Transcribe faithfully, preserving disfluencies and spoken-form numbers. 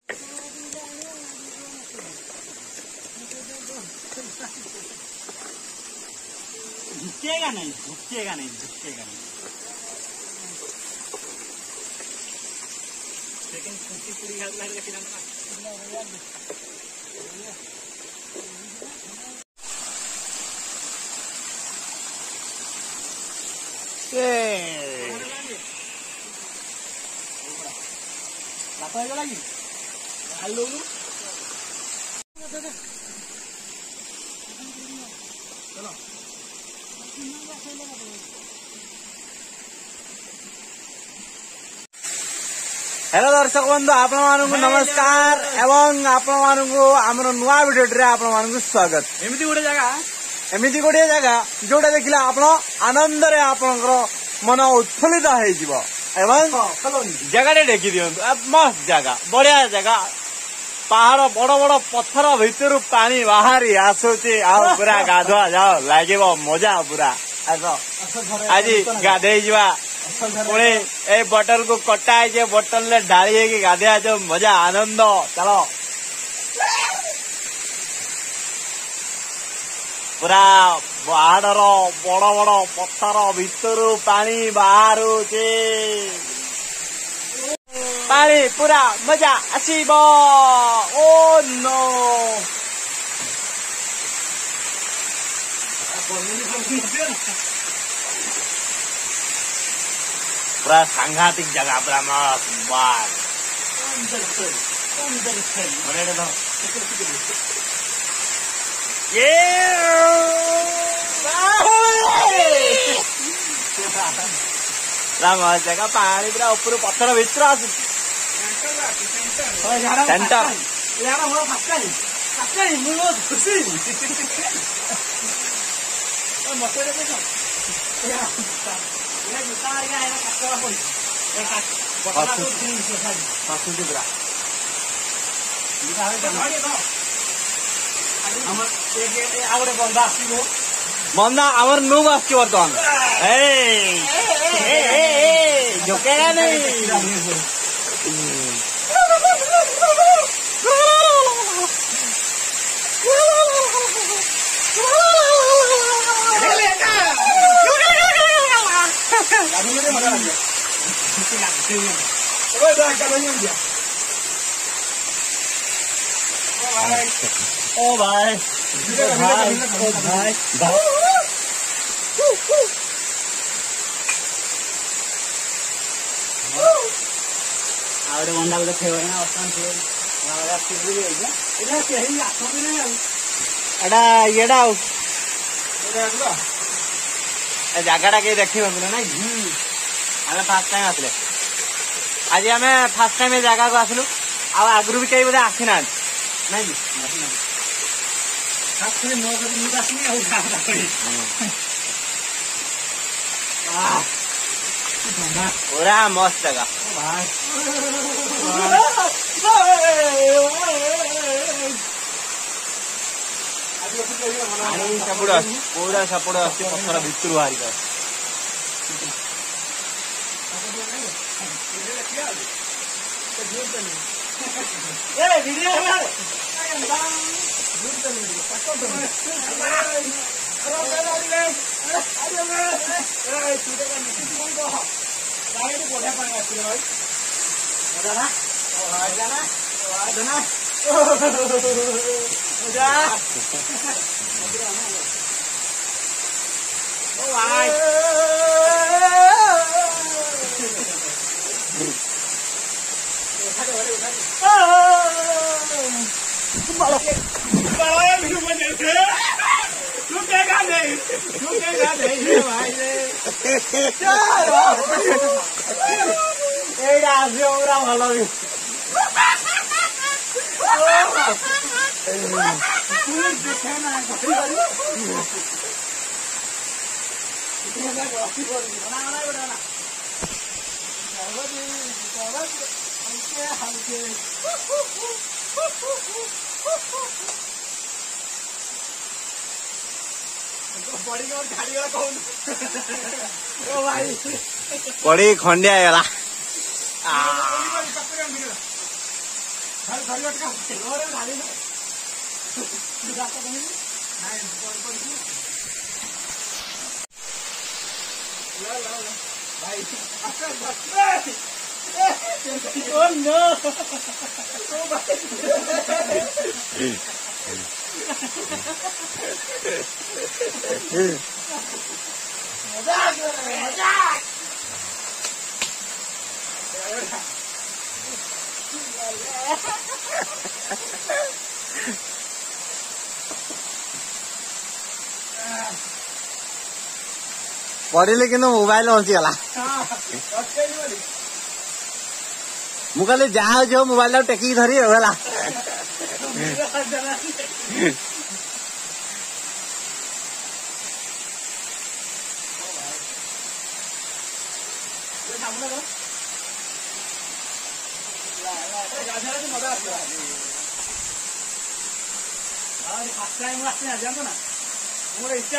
झुकेगा नहीं झुकेगा नहीं झुकेगा नहीं लेकिन छुट्टी पूरी हाथ लग लेकिन लगी हेलो चलो हेलो दर्शक बंधु आपण मानक नमस्कार एवं आपण मानक आमर नुआ भिडियो आपण मानक स्वागत एमती गोटे जगह एमती गोटे जगह जोटा देखला आपण आनंद रे आपनकर मन उत्फुल्लित हो जिवो एवं जगह देखी दियंतु मस्त जगह बढ़िया जगह पहाड़ बड़ बड़ पत्थर भितर पानी बाहरी आसुची आ पूरा गाधुआ जाओ लागिबो मजा पूरा आज गाधे जीवा पुणे ए बोतल को कटा है बोतल ने डाली की गाधे जो मजा आनंद चलो पूरा पहाड़ बड़ बड़ पत्थर भितर पानी बाहर पानी पूरा मजा आसीबो ओ नो पूरा सांघातिक जगह पूरा मस्त बार ये जगह पानी पूरा ऊपर पत्थर भितर आस सेंटर बंदा आमर नुब आस बर्तमान झुकेगा नहीं ओ भाई भाई ओ भाई आउरे बंदा को खेव ना ऑप्शन थे वाला पिली है इला केही आसो भी नहीं एडा येडा एडा ए जगहटा के देखि बंदले ना आमे फर्स्ट टाइम आसले आज आमे फर्स्ट टाइम ए जगह को आसलु आ आगरु भी कई बडे आसिना नहीं खास करे नो करी नी आसनी आ गाता पड़ी आ पूरा मस्त जगह भाई सपोर्ट पूरा सपोर्ट आसी पत्थर भितर बाहरी कर ए वीडियो है रुकेगा नहीं रुकेगा नहीं भाई भलो पड़ी खंडिया गला Oh no! पढ़ी लेकिन मोबाइल हसीगला मुझे जहाँ जो मोबाइल टेकिक धरी गला मोर इच्छा